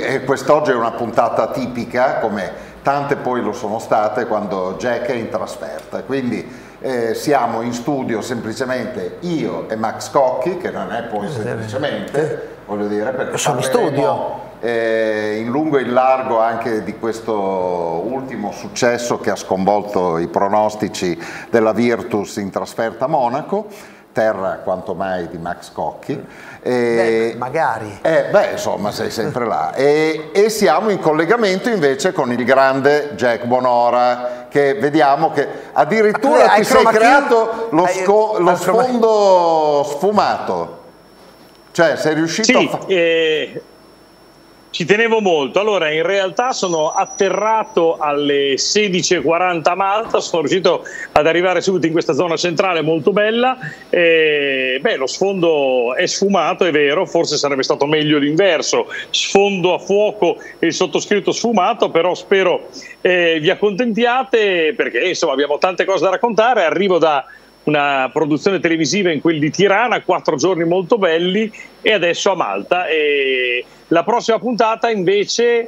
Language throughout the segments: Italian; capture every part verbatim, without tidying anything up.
eh, quest'oggi è una puntata tipica, come tante poi lo sono state quando Jack è in trasferta, quindi eh, siamo in studio semplicemente io e Max Cocchi, che non è poi semplicemente, voglio dire, perché sono in studio. Eh, in lungo e in largo anche di questo ultimo successo che ha sconvolto i pronostici della Virtus in trasferta a Monaco, terra quanto mai di Max Cocchi. Eh, beh, magari. Eh, beh, insomma, sei sempre là. E, e siamo in collegamento invece con il grande Jack Bonora, che vediamo che addirittura ti sei creato lo, sco lo sfondo sfumato. Cioè, sei riuscito sì, a fare... Eh... Ci tenevo molto. Allora, in realtà sono atterrato alle sedici e quaranta a Malta, sono riuscito ad arrivare subito in questa zona centrale molto bella. E, beh, lo sfondo è sfumato, è vero, forse sarebbe stato meglio l'inverso, sfondo a fuoco e il sottoscritto sfumato, però spero eh, vi accontentiate, perché insomma abbiamo tante cose da raccontare. Arrivo da una produzione televisiva in quel di Tirana, quattro giorni molto belli, e adesso a Malta. E la prossima puntata invece...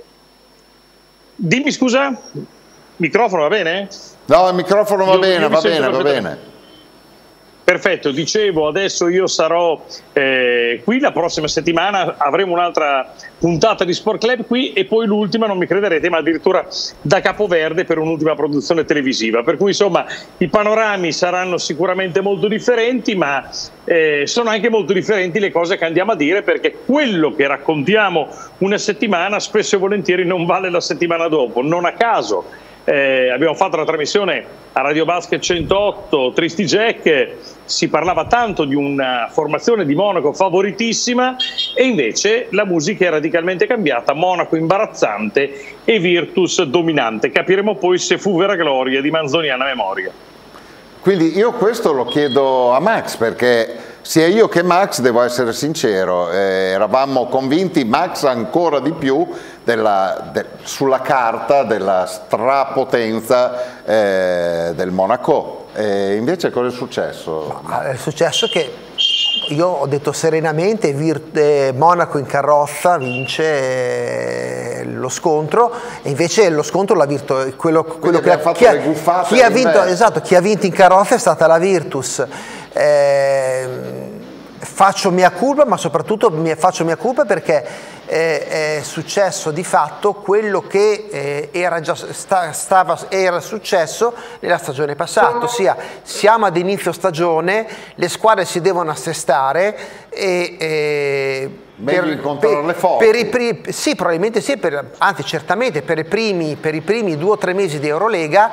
Dimmi scusa? Microfono va bene? No, il microfono va io, bene, io va bene, va bene. Perfetto, dicevo, adesso io sarò eh, qui, la prossima settimana avremo un'altra puntata di Sport Club qui, e poi l'ultima, non mi crederete, ma addirittura da Capoverde per un'ultima produzione televisiva. Per cui insomma i panorami saranno sicuramente molto differenti, ma eh, sono anche molto differenti le cose che andiamo a dire, perché quello che raccontiamo una settimana spesso e volentieri non vale la settimana dopo. Non a caso Eh, abbiamo fatto la trasmissione a Radio Basket centootto, Tristi Jack, si parlava tanto di una formazione di Monaco favoritissima, e invece la musica è radicalmente cambiata: Monaco imbarazzante e Virtus dominante. Capiremo poi se fu vera gloria di manzoniana memoria. Quindi io questo lo chiedo a Max, perché sia io che Max, devo essere sincero, eh, eravamo convinti, Max ancora di più, della, de, sulla carta della strapotenza eh, del Monaco. E invece cosa è successo? Ma è successo che io ho detto serenamente, eh, Monaco in carrozza vince eh, lo scontro, e invece lo scontro l'ha vinto quello, quello che ha fatto chi ha, le guffate. Chi ha vinto, esatto, chi ha vinto in carrozza è stata la Virtus. Eh, faccio mia colpa, ma soprattutto mi faccio mia colpa perché è successo di fatto quello che eh, era già sta, stava, era successo nella stagione passata, ossia siamo ad inizio stagione, le squadre si devono assestare e eh, meglio incontrarle forti. Per i primi, sì, probabilmente sì, per, anzi certamente per i primi, per i primi due o tre mesi di Eurolega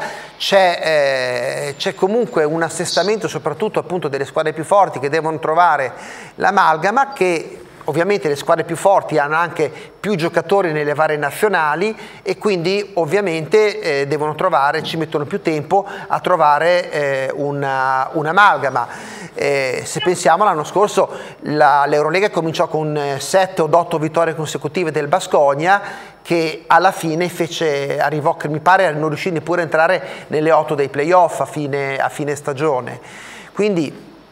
c'è eh, comunque un assestamento, soprattutto appunto delle squadre più forti, che devono trovare l'amalgama, che ovviamente le squadre più forti hanno anche più giocatori nelle varie nazionali, e quindi ovviamente eh, devono trovare, ci mettono più tempo a trovare eh, un'amalgama. Eh, se pensiamo, l'anno scorso l'Eurolega cominciò con sette o otto vittorie consecutive del Baskonia, che alla fine fece, arrivò, che mi pare non riuscì neppure a entrare nelle otto dei playoff a fine, a fine stagione. Quindi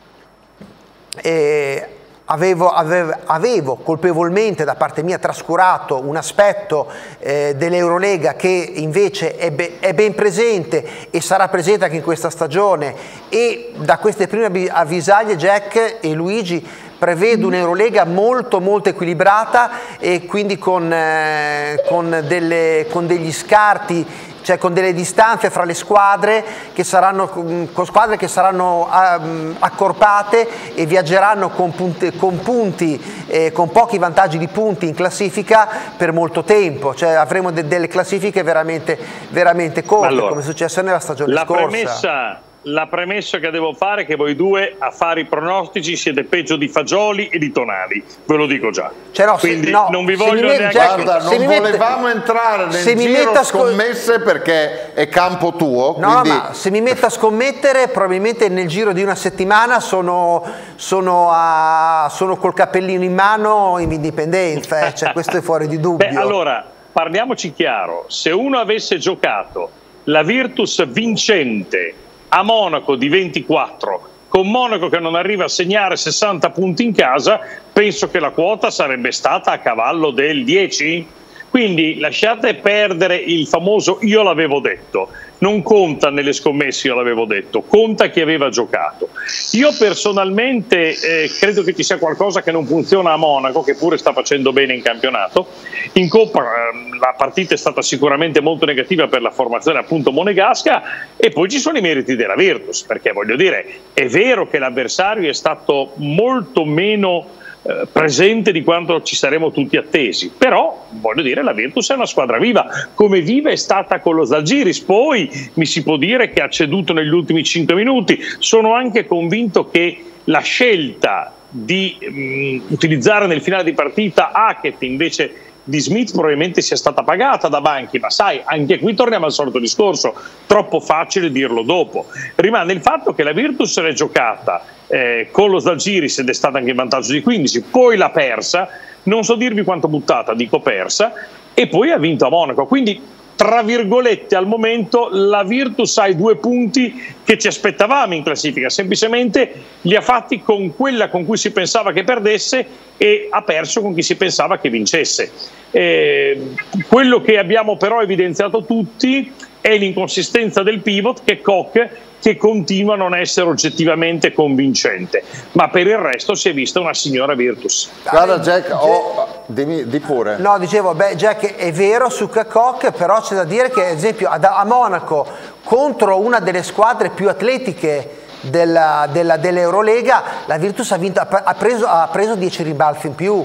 eh, Avevo, avevo, avevo colpevolmente da parte mia trascurato un aspetto eh, dell'Eurolega che invece è, be, è ben presente e sarà presente anche in questa stagione, e da queste prime avvisaglie Jack e Luigi prevedo un'Eurolega molto molto equilibrata, e quindi con, eh, con, delle, con degli scarti, cioè con delle distanze fra le squadre, che saranno, con squadre che saranno um, accorpate e viaggeranno con punti, con, punti eh, con pochi vantaggi di punti in classifica per molto tempo, cioè avremo de delle classifiche veramente, veramente corte, allora, come è successo nella stagione la scorsa. Premessa, la premessa che devo fare è che voi due a fare i pronostici siete peggio di Fagioli e di Tonali, ve lo dico già. Cioè no, quindi se, no, non vi voglio met, neanche... Guarda, non se volevamo mette, entrare nel se giro mi scommesse perché è campo tuo. No, quindi... ma se mi metto a scommettere, probabilmente nel giro di una settimana sono, sono, a, sono col cappellino in mano in indipendenza, eh, cioè questo è fuori di dubbio. Beh, allora, parliamoci chiaro, se uno avesse giocato la Virtus vincente a Monaco di ventiquattro, con Monaco che non arriva a segnare sessanta punti in casa, penso che la quota sarebbe stata a cavallo del dieci, Quindi lasciate perdere il famoso io l'avevo detto, non conta nelle scommesse io l'avevo detto, conta chi aveva giocato. Io personalmente eh, credo che ci sia qualcosa che non funziona a Monaco, che pure sta facendo bene in campionato. In Coppa eh, la partita è stata sicuramente molto negativa per la formazione appunto monegasca, e poi ci sono i meriti della Virtus, perché voglio dire, è vero che l'avversario è stato molto meno Eh, presente di quanto ci saremmo tutti attesi, però voglio dire, la Virtus è una squadra viva, come viva è stata con lo Zalgiris. Poi mi si può dire che ha ceduto negli ultimi cinque minuti. Sono anche convinto che la scelta di mh, utilizzare nel finale di partita Hackett invece di Smith probabilmente sia stata pagata da Banchi, ma sai, anche qui torniamo al solito discorso, troppo facile dirlo dopo. Rimane il fatto che la Virtus l'è giocata eh, con lo Zalgiris ed è stata anche in vantaggio di quindici, poi l'ha persa, non so dirvi quanto buttata, dico persa, e poi ha vinto a Monaco. Quindi tra virgolette al momento la Virtus ha i due punti che ci aspettavamo in classifica, semplicemente li ha fatti con quella con cui si pensava che perdesse e ha perso con chi si pensava che vincesse. Eh, quello che abbiamo però evidenziato tutti è l'inconsistenza del pivot, che è Koch, che continua a non essere oggettivamente convincente, ma per il resto si è vista una signora Virtus. Guarda Jack, oh, dimmi, di pure. No, dicevo, beh, Jack, è vero su Koch, però c'è da dire che ad esempio a Monaco, contro una delle squadre più atletiche della, della, dell'Eurolega, la Virtus ha, vinto, ha, preso, ha preso dieci rimbalzi in più.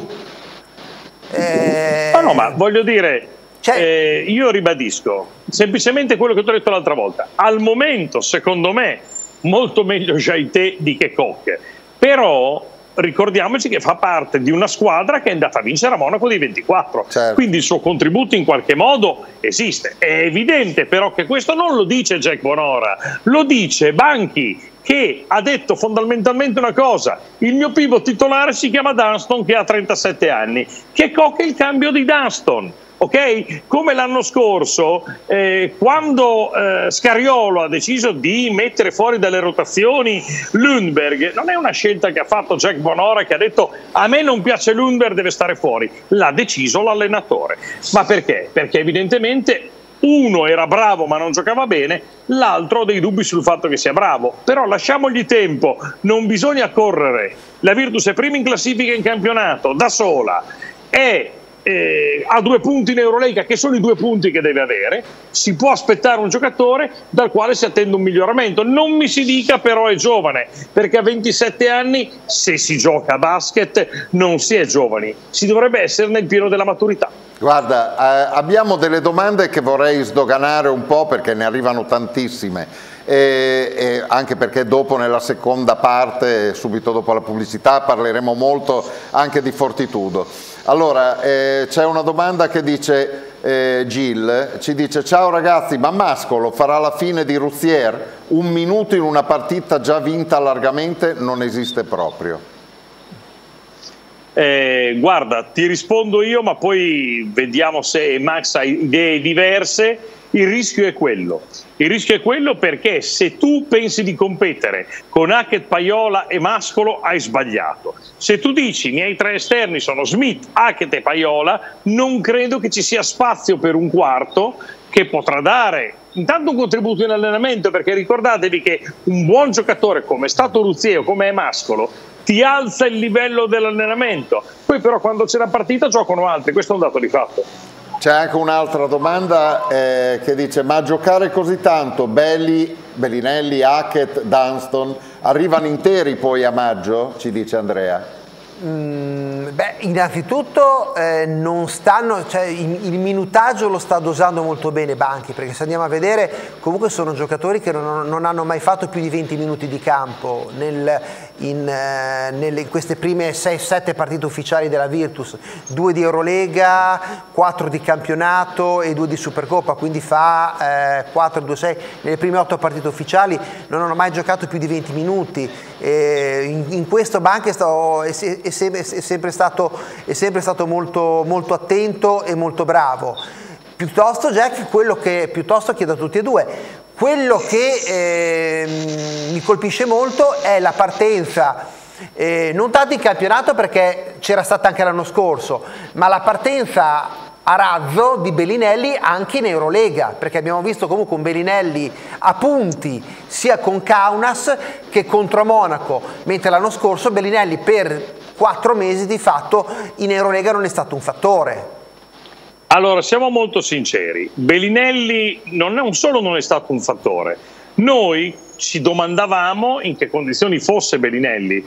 Eh... No, no, ma voglio dire, Cioè... eh, io ribadisco semplicemente quello che ti ho detto l'altra volta. Al momento, secondo me, molto meglio Jaité di che Koch, però ricordiamoci che fa parte di una squadra che è andata a vincere a Monaco di ventiquattro, certo. Quindi il suo contributo in qualche modo esiste. È evidente però che questo non lo dice Jack Bonora, lo dice Banchi, che ha detto fondamentalmente una cosa: il mio pivot titolare si chiama Dunston, che ha trentasette anni, che Koch è il cambio di Dunston. Ok? Come l'anno scorso, eh, quando eh, Scariolo ha deciso di mettere fuori dalle rotazioni Lundberg, non è una scelta che ha fatto Jack Bonora, che ha detto a me non piace Lundberg, deve stare fuori, l'ha deciso l'allenatore. Ma perché? Perché evidentemente uno era bravo ma non giocava bene, l'altro ha dei dubbi sul fatto che sia bravo, però lasciamogli tempo, non bisogna correre. La Virtus è prima in classifica in campionato, da sola, è Eh, ha due punti in Eurolega, che sono i due punti che deve avere. Si può aspettare un giocatore dal quale si attende un miglioramento. Non mi si dica però è giovane, perché a ventisette anni, se si gioca a basket, non si è giovani, si dovrebbe essere nel pieno della maturità. Guarda, eh, abbiamo delle domande che vorrei sdoganare un po', perché ne arrivano tantissime, e, e anche perché dopo, nella seconda parte, subito dopo la pubblicità, parleremo molto anche di Fortitudo. Allora, eh, c'è una domanda che dice, eh, Gil, ci dice: ciao ragazzi, ma Mascolo farà la fine di Ruzier? Un minuto in una partita già vinta largamente non esiste proprio. Eh, guarda, ti rispondo io, ma poi vediamo se Max ha idee diverse. Il rischio è quello. Il rischio è quello perché se tu pensi di competere con Hackett, Paiola e Mascolo, hai sbagliato. Se tu dici i miei tre esterni sono Smith, Hackett e Paiola, non credo che ci sia spazio per un quarto che potrà dare intanto un contributo in allenamento, perché ricordatevi che un buon giocatore come è stato Ruzier o come è Mascolo ti alza il livello dell'allenamento. Poi però quando c'è la partita giocano altri, questo è un dato di fatto. C'è anche un'altra domanda eh, che dice: ma a giocare così tanto Belli, Bellinelli, Hackett, Dunston arrivano interi poi a maggio? Ci dice Andrea. Mm, beh, innanzitutto eh, non stanno, cioè, il, il minutaggio lo sta dosando molto bene Banchi, perché se andiamo a vedere comunque sono giocatori che non, non hanno mai fatto più di venti minuti di campo nel, in, eh, nelle, in queste prime sei sette partite ufficiali della Virtus, due di Eurolega, quattro di campionato e due di Supercoppa, quindi fa eh, quattro, due, sei, nelle prime otto partite ufficiali non hanno mai giocato più di venti minuti. Eh, in, in questo Banchi sto, è, è, è, sempre, è sempre stato, è sempre stato molto, molto attento e molto bravo. Piuttosto Jack, quello che piuttosto chiedo a tutti e due, quello che eh, mi colpisce molto è la partenza, eh, non tanto in campionato perché c'era stata anche l'anno scorso, ma la partenza a razzo di Bellinelli anche in Eurolega, perché abbiamo visto comunque un Bellinelli a punti sia con Kaunas che contro Monaco, mentre l'anno scorso Bellinelli per quattro mesi di fatto in Eurolega non è stato un fattore. Allora, siamo molto sinceri, Bellinelli non, non solo non è stato un fattore, noi ci domandavamo in che condizioni fosse Bellinelli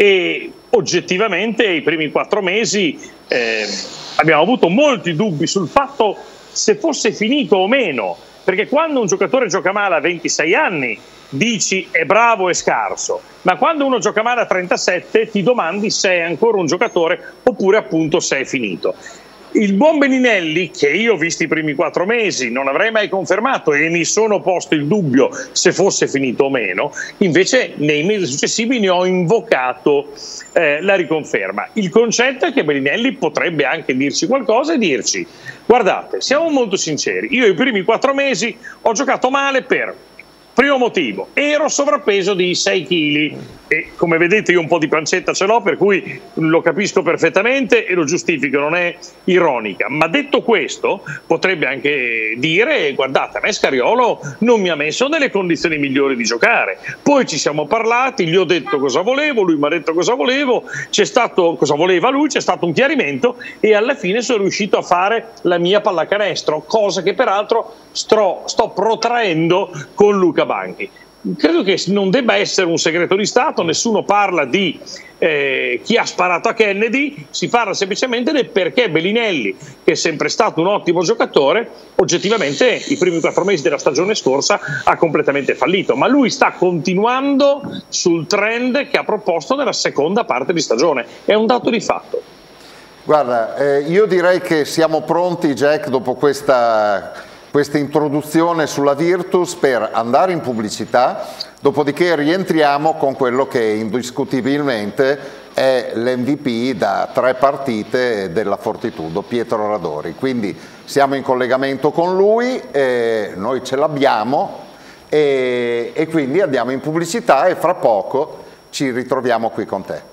e oggettivamente i primi quattro mesi eh, abbiamo avuto molti dubbi sul fatto se fosse finito o meno, perché quando un giocatore gioca male a ventisei anni dici è bravo e scarso, ma quando uno gioca male a trentasette ti domandi se è ancora un giocatore oppure appunto se è finito. Il buon Bellinelli, che io ho visto i primi quattro mesi, non avrei mai confermato e mi sono posto il dubbio se fosse finito o meno, invece nei mesi successivi ne ho invocato eh, la riconferma. Il concetto è che Bellinelli potrebbe anche dirci qualcosa e dirci: guardate, siamo molto sinceri, io i primi quattro mesi ho giocato male per... Primo motivo, ero sovrappeso di sei chili e come vedete io un po' di pancetta ce l'ho, per cui lo capisco perfettamente e lo giustifico, non è ironica. Ma detto questo, potrebbe anche dire: guardate, a me Scariolo non mi ha messo nelle condizioni migliori di giocare. Poi ci siamo parlati, gli ho detto cosa volevo, lui mi ha detto cosa volevo, c'è stato cosa voleva lui, c'è stato un chiarimento e alla fine sono riuscito a fare la mia pallacanestro, cosa che peraltro sto, sto protraendo con Luca Banchi. Credo che non debba essere un segreto di Stato, nessuno parla di eh, chi ha sparato a Kennedy, si parla semplicemente del perché Bellinelli, che è sempre stato un ottimo giocatore, oggettivamente i primi quattro mesi della stagione scorsa ha completamente fallito, ma lui sta continuando sul trend che ha proposto nella seconda parte di stagione, è un dato di fatto. Guarda, eh, io direi che siamo pronti, Jack, dopo questa... questa introduzione sulla Virtus per andare in pubblicità, dopodiché rientriamo con quello che indiscutibilmente è l'M V P da tre partite della Fortitudo, Pietro Radori. Quindi siamo in collegamento con lui, eh, noi ce l'abbiamo e, e quindi andiamo in pubblicità e fra poco ci ritroviamo qui con te.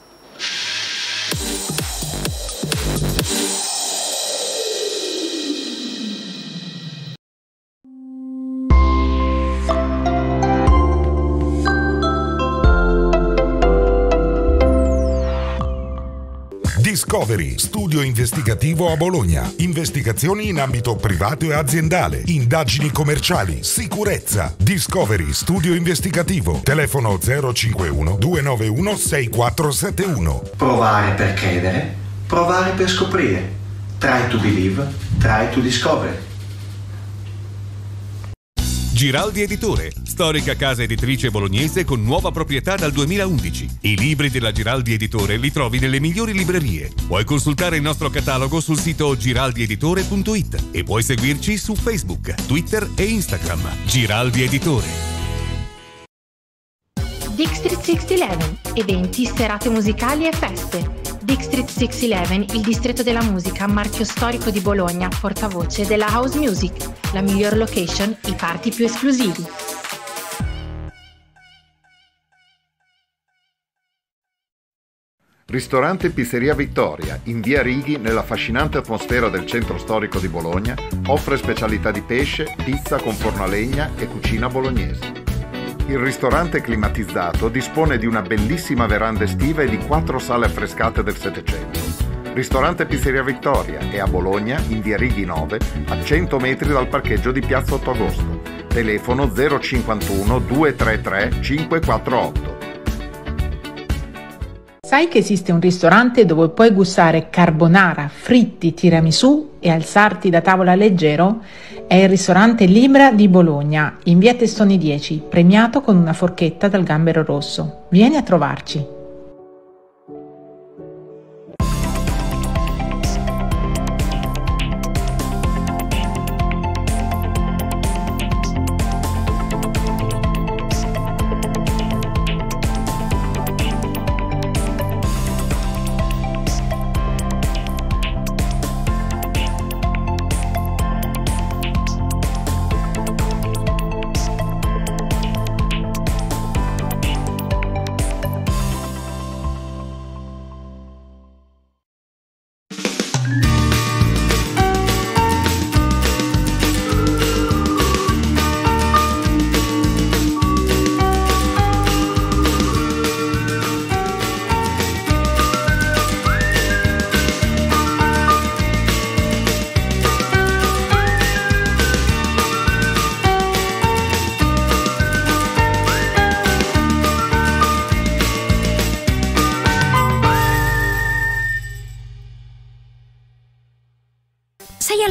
Discovery, studio investigativo a Bologna. Investigazioni in ambito privato e aziendale, indagini commerciali, sicurezza. Discovery, studio investigativo. Telefono zero cinquantuno due nove uno sei quattro sette uno. Provare per credere, provare per scoprire. Try to believe, try to discover. Giraldi Editore, storica casa editrice bolognese con nuova proprietà dal duemilaundici. I libri della Giraldi Editore li trovi nelle migliori librerie. Puoi consultare il nostro catalogo sul sito giraldi editore punto it e puoi seguirci su Facebook, Twitter e Instagram. Giraldi Editore. District sei undici, eventi, serate musicali e feste. District sei undici, il distretto della musica, marchio storico di Bologna, portavoce della house music, la miglior location, i party più esclusivi. Ristorante Pizzeria Vittoria, in via Righi, nell'affascinante atmosfera del centro storico di Bologna, offre specialità di pesce, pizza con forno a legna e cucina bolognese. Il ristorante climatizzato dispone di una bellissima veranda estiva e di quattro sale affrescate del Settecento. Ristorante Pizzeria Vittoria è a Bologna, in via Righi nove, a cento metri dal parcheggio di Piazza otto agosto. Telefono zero cinquantuno due trentatré cinquecentoquarantotto. Sai che esiste un ristorante dove puoi gustare carbonara, fritti, tiramisù e alzarti da tavola leggero? È il ristorante Libra di Bologna, in via Testoni dieci, premiato con una forchetta dal gambero rosso. Vieni a trovarci.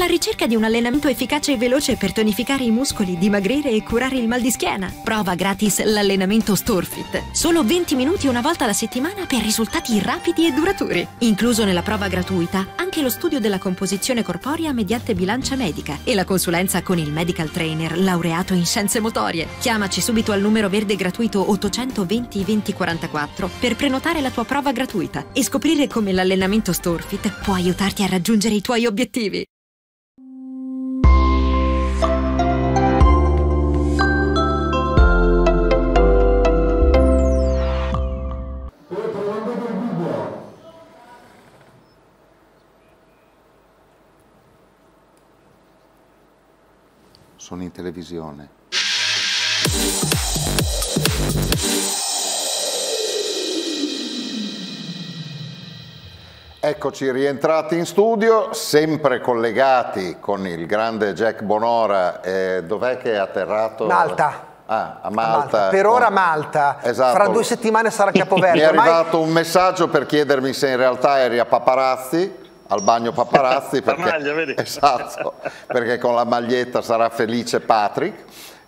alla ricerca di un allenamento efficace e veloce per tonificare i muscoli, dimagrire e curare il mal di schiena. Prova gratis l'allenamento StoreFit. Solo venti minuti una volta alla settimana per risultati rapidi e duraturi. Incluso nella prova gratuita anche lo studio della composizione corporea mediante bilancia medica e la consulenza con il medical trainer laureato in scienze motorie. Chiamaci subito al numero verde gratuito ottocentoventi venti quarantaquattro per prenotare la tua prova gratuita e scoprire come l'allenamento StoreFit può aiutarti a raggiungere i tuoi obiettivi. Sono in televisione. Eccoci rientrati in studio, sempre collegati con il grande Jack Bonora. Eh, dov'è che è atterrato? Malta. Ah, a Malta. A Malta. Per ora Malta, esatto. Fra due settimane sarà Capoverde. Mi è arrivato un messaggio per chiedermi se in realtà eri a Paparazzi, al bagno Paparazzi, perché, maglia, vedi? Esatto, perché con la maglietta sarà felice Patrick.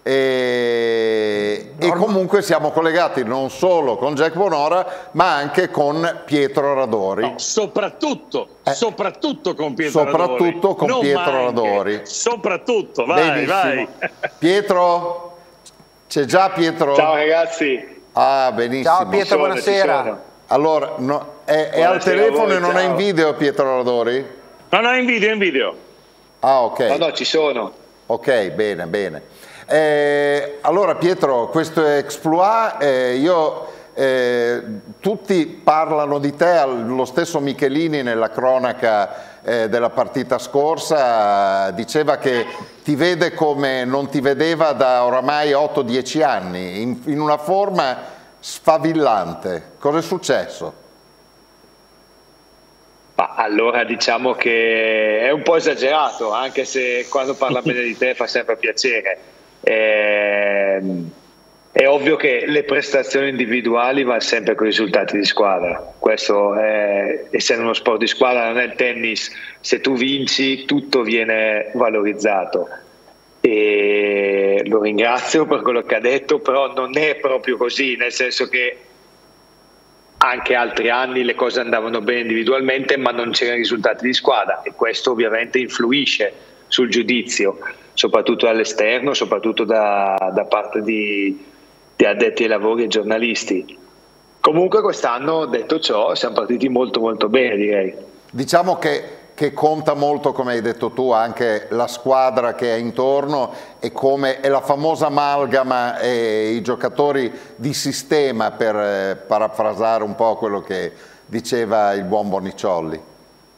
E, e comunque siamo collegati non solo con Jack Bonora ma anche con Pietro Radori. No, soprattutto, eh, soprattutto con Pietro soprattutto Radori. con non Pietro anche, Radori. Soprattutto, vai, benissimo. vai. Pietro, c'è già Pietro? Ciao ragazzi. Ah, benissimo. Ciao Pietro, sono, buonasera. Allora, no, è, è al telefono voi, e non ciao. È in video Pietro Radori? No, no, è in video, è in video. Ah, ok. No, no, ci sono. Ok, bene, bene. Eh, allora Pietro, questo exploit, eh, io, eh, tutti parlano di te, lo stesso Michelini nella cronaca eh, della partita scorsa diceva che ti vede come non ti vedeva da oramai otto dieci anni, in, in una forma sfavillante. Cosa è successo? Ma allora diciamo che è un po' esagerato, anche se quando parla bene di te fa sempre piacere. Eh, è ovvio che le prestazioni individuali vanno sempre con i risultati di squadra. Questo è, essendo uno sport di squadra, non è il tennis, se tu vinci tutto viene valorizzato. E lo ringrazio per quello che ha detto, però non è proprio così, nel senso che anche altri anni le cose andavano bene individualmente ma non c'erano risultati di squadra e questo ovviamente influisce sul giudizio, soprattutto all'esterno, soprattutto da, da parte di, di addetti ai lavori e giornalisti. Comunque quest'anno, detto ciò, siamo partiti molto molto bene, direi. Diciamo che, che conta molto, come hai detto tu, anche la squadra che è intorno e come è la famosa amalgama e i giocatori di sistema, per eh, parafrasare un po' quello che diceva il buon Bonicciolli.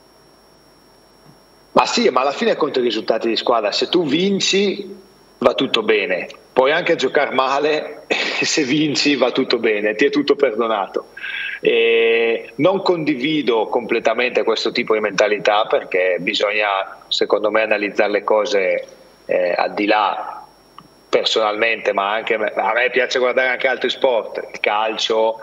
Ma sì, ma alla fine conta i risultati di squadra. Se tu vinci va tutto bene, puoi anche giocare male, se vinci va tutto bene, ti è tutto perdonato. E non condivido completamente questo tipo di mentalità perché bisogna, secondo me, analizzare le cose eh, al di là personalmente, ma anche a me piace guardare anche altri sport, il calcio,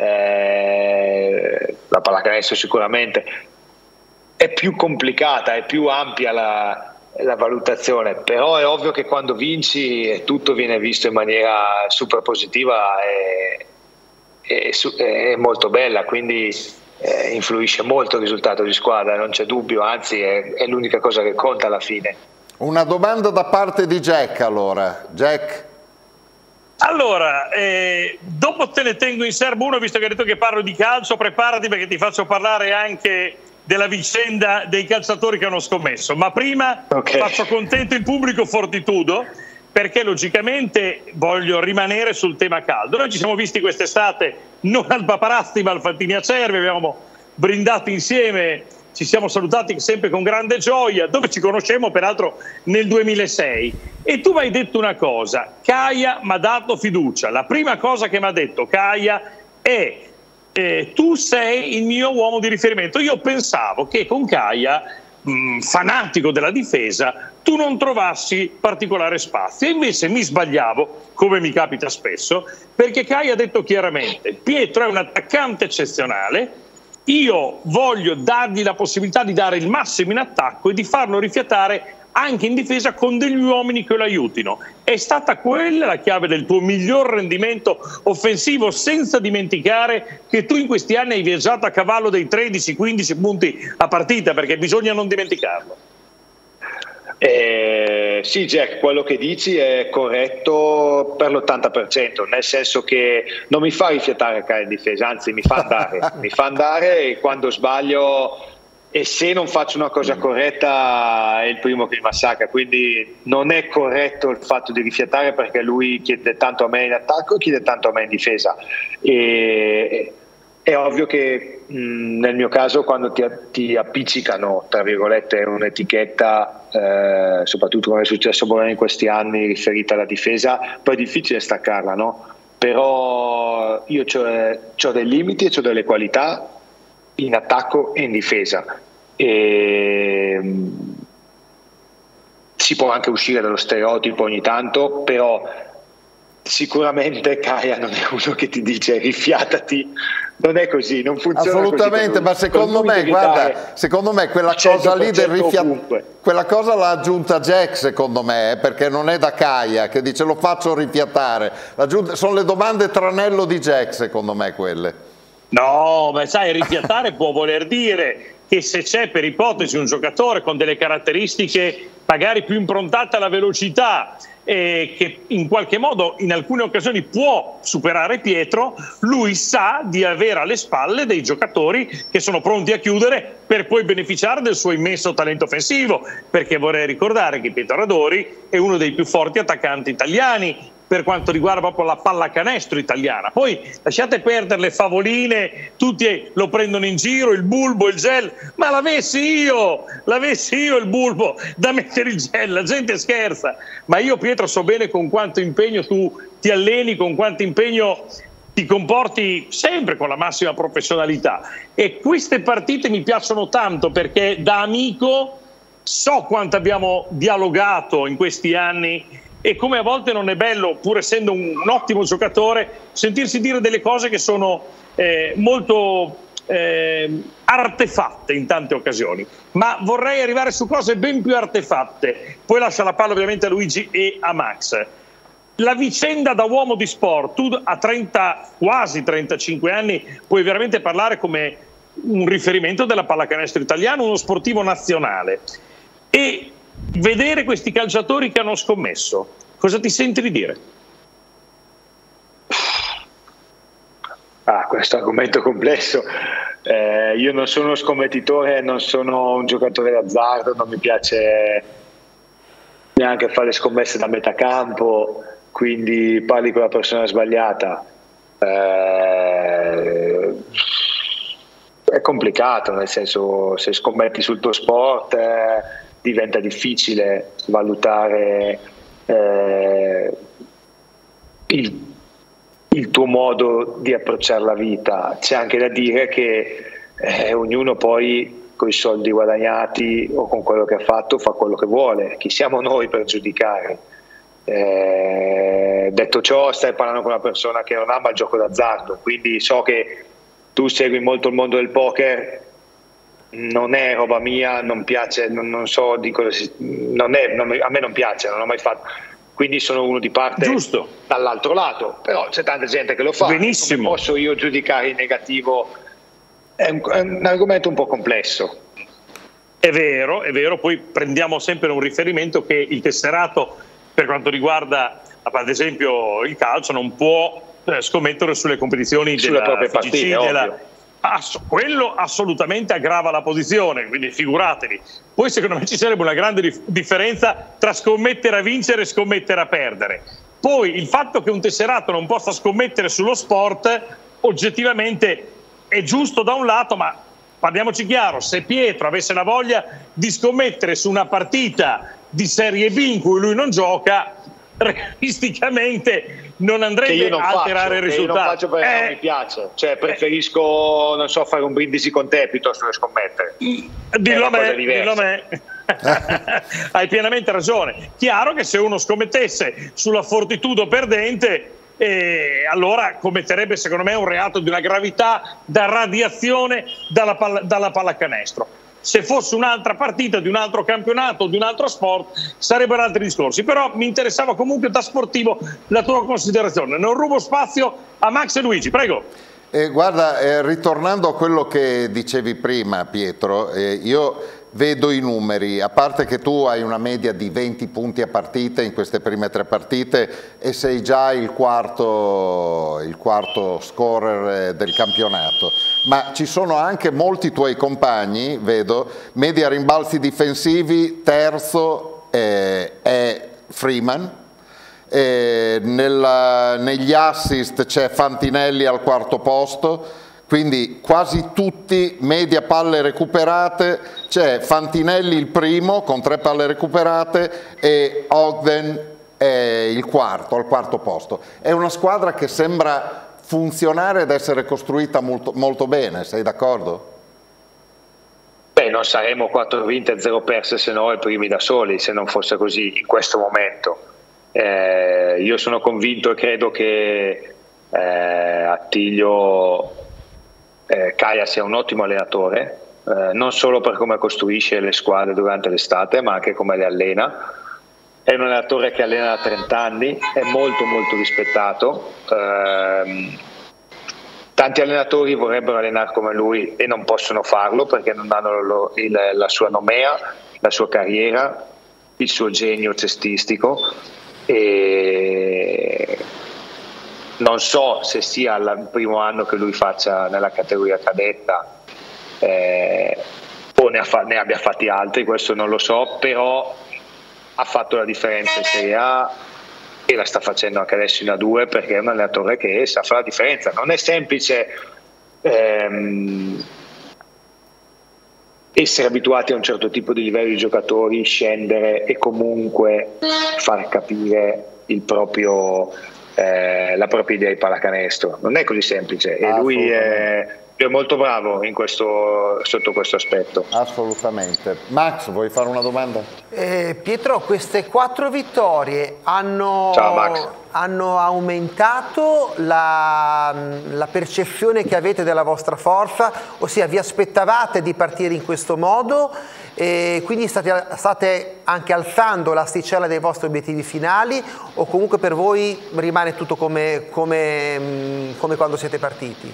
eh, la pallacanestro sicuramente. È più complicata, è più ampia la, la valutazione, però è ovvio che quando vinci tutto viene visto in maniera super positiva e, e, e molto bella, quindi eh, influisce molto il risultato di squadra, non c'è dubbio, anzi è, è l'unica cosa che conta alla fine. Una domanda da parte di Jack allora. Jack? Allora, eh, dopo te ne tengo in serbo uno, visto che hai detto che parlo di calcio, preparati perché ti faccio parlare anche della vicenda dei calciatori che hanno scommesso, ma prima okay. faccio contento il pubblico Fortitudo perché logicamente voglio rimanere sul tema caldo. Noi ci siamo visti quest'estate non al Paparazzi ma al Fantini Acerbi, abbiamo brindato insieme, ci siamo salutati sempre con grande gioia, dove ci conoscemmo peraltro nel duemilasei e tu mi hai detto una cosa, Caia mi ha dato fiducia, la prima cosa che mi ha detto Caia è Eh, tu sei il mio uomo di riferimento. Io pensavo che con Caia, mh, fanatico della difesa, tu non trovassi particolare spazio e invece mi sbagliavo, come mi capita spesso, perché Caia ha detto chiaramente Pietro è un attaccante eccezionale, io voglio dargli la possibilità di dare il massimo in attacco e di farlo rifiatare anche in difesa con degli uomini che lo aiutino. È stata quella la chiave del tuo miglior rendimento offensivo, senza dimenticare che tu in questi anni hai viaggiato a cavallo dei tredici quindici punti a partita, perché bisogna non dimenticarlo. Eh, sì Jack, quello che dici è corretto per l'ottanta per cento, nel senso che non mi fa rifiatare a in difesa, anzi mi fa andare, mi fa andare e quando sbaglio e se non faccio una cosa corretta è il primo che mi massacra, quindi non è corretto il fatto di rifiatare, perché lui chiede tanto a me in attacco e chiede tanto a me in difesa. E è ovvio che mh, nel mio caso quando ti, ti appiccicano tra virgolette un'etichetta, eh, soprattutto come è successo a Bologna in questi anni riferita alla difesa, poi è difficile staccarla, no? Però io ho dei limiti e ho delle qualità in attacco e in difesa, e si può anche uscire dallo stereotipo ogni tanto, però sicuramente Kaya non è uno che ti dice rifiatati, non è così, non funziona assolutamente, così. Ma secondo me, guarda, secondo me quella cosa lì del rifiatare, quella cosa l'ha aggiunta Jack, secondo me, perché non è da Kaya che dice lo faccio rifiatare, sono le domande tranello di Jack, secondo me quelle. No, ma sai, rifiatare può voler dire che se c'è per ipotesi un giocatore con delle caratteristiche magari più improntate alla velocità e che in qualche modo in alcune occasioni può superare Pietro, lui sa di avere alle spalle dei giocatori che sono pronti a chiudere per poi beneficiare del suo immenso talento offensivo, perché vorrei ricordare che Pietro Radori è uno dei più forti attaccanti italiani per quanto riguarda proprio la pallacanestro italiana. Poi lasciate perdere le favoline, tutti lo prendono in giro, il bulbo, il gel, ma l'avessi io, l'avessi io il bulbo da mettere il gel, la gente scherza, ma io Pietro so bene con quanto impegno tu ti alleni, con quanto impegno ti comporti sempre con la massima professionalità, e queste partite mi piacciono tanto perché da amico so quanto abbiamo dialogato in questi anni e come a volte non è bello, pur essendo un, un ottimo giocatore, sentirsi dire delle cose che sono eh, molto eh, artefatte in tante occasioni. Ma vorrei arrivare su cose ben più artefatte. Poi lascio la palla ovviamente a Luigi e a Max. La vicenda da uomo di sport, tu a trenta, quasi trentacinque anni puoi veramente parlare come un riferimento della pallacanestro italiana, uno sportivo nazionale. E vedere questi calciatori che hanno scommesso, cosa ti senti di dire? Ah, questo argomento complesso. Eh, io non sono uno scommettitore, non sono un giocatore d'azzardo, non mi piace neanche fare scommesse da metà campo, quindi parli con la persona sbagliata. Eh, è complicato, nel senso, se scommetti sul tuo sport eh, diventa difficile valutare eh, il, il tuo modo di approcciare la vita. C'è anche da dire che eh, ognuno poi con i soldi guadagnati o con quello che ha fatto fa quello che vuole. Chi siamo noi per giudicare? Eh, detto ciò, stai parlando con una persona che non ama il gioco d'azzardo, quindi so che tu segui molto il mondo del poker. Non è roba mia, non piace, non, non so di cosa si, non è, non, a me non piace, non l'ho mai fatto, quindi sono uno di parte. Giusto. Dall'altro lato, però c'è tanta gente che lo fa. Benissimo. Come posso io giudicare in negativo? È un, è un argomento un po' complesso. È vero, è vero, poi prendiamo sempre un riferimento che il tesserato, per quanto riguarda ad esempio il calcio, non può eh, scommettere sulle competizioni sulle della proprie partite, della... Ass- quello assolutamente aggrava la posizione, quindi figuratevi. Poi secondo me ci sarebbe una grande dif- differenza tra scommettere a vincere e scommettere a perdere. Poi il fatto che un tesserato non possa scommettere sullo sport oggettivamente è giusto da un lato, ma parliamoci chiaro, se Pietro avesse la voglia di scommettere su una partita di Serie B in cui lui non gioca, realisticamente non andrebbe a alterare il risultato. Io non faccio perché eh, non mi piace, cioè preferisco, non so, fare un brindisi con te piuttosto che scommettere. Dillo a me, dillo a me. Hai pienamente ragione. Chiaro che se uno scommettesse sulla Fortitudo perdente e allora commetterebbe secondo me un reato di una gravità da radiazione dalla, palla, dalla pallacanestro. Se fosse un'altra partita di un altro campionato, di un altro sport, sarebbero altri discorsi, però mi interessava comunque da sportivo la tua considerazione. Non rubo spazio a Max e Luigi, prego. Eh, guarda, eh, ritornando a quello che dicevi prima, Pietro, eh, io vedo i numeri, a parte che tu hai una media di venti punti a partita in queste prime tre partite e sei già il quarto, il quarto scorer del campionato, ma ci sono anche molti tuoi compagni, vedo, media rimbalzi difensivi, terzo eh, è Freeman. Eh, nella, negli assist c'è Fantinelli al quarto posto, quindi quasi tutti media palle recuperate, c'è Fantinelli il primo con tre palle recuperate e Ogden è il quarto, al quarto posto. È una squadra che sembra funzionare ed essere costruita molto, molto bene, sei d'accordo? Beh, non saremmo quattro vinte e zero perse se no i primi da soli, se non fosse così in questo momento. Eh, io sono convinto e credo che eh, Attilio eh, Caia sia un ottimo allenatore, eh, non solo per come costruisce le squadre durante l'estate, ma anche come le allena. È un allenatore che allena da trenta anni, è molto molto rispettato. Eh, tanti allenatori vorrebbero allenare come lui e non possono farlo perché non hanno lo, il, la sua nomea, la sua carriera, il suo genio cestistico. E non so se sia il primo anno che lui faccia nella categoria cadetta eh, o ne, ha, ne abbia fatti altri, questo non lo so, però ha fatto la differenza in Serie A e la sta facendo anche adesso in A due perché è un allenatore che sa fare la differenza. Non è semplice ehm, essere abituati a un certo tipo di livello di giocatori, scendere e comunque far capire il proprio, eh, la propria idea di pallacanestro. Non è così semplice e lui è, è molto bravo in questo, sotto questo aspetto. Assolutamente. Max, vuoi fare una domanda? Eh, Pietro, queste quattro vittorie hanno, Ciao, Max. hanno aumentato la, la percezione che avete della vostra forza, ossia vi aspettavate di partire in questo modo e quindi state, state anche alzando l'asticella dei vostri obiettivi finali o comunque per voi rimane tutto come, come, come quando siete partiti?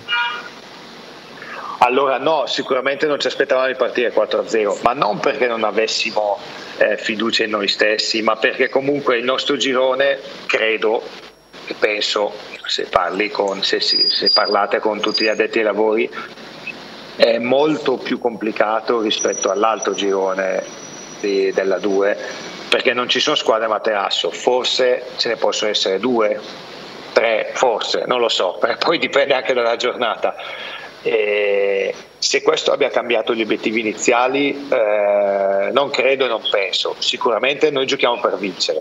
Allora no, sicuramente non ci aspettavamo di partire quattro a zero, ma non perché non avessimo eh, fiducia in noi stessi, ma perché comunque il nostro girone, credo e penso, se, parli con, se, se parlate con tutti gli addetti ai lavori, è molto più complicato rispetto all'altro girone di, della due, perché non ci sono squadre materasso, forse ce ne possono essere due, tre, forse, non lo so, poi dipende anche dalla giornata. E se questo abbia cambiato gli obiettivi iniziali, eh, non credo e non penso. Sicuramente noi giochiamo per vincere,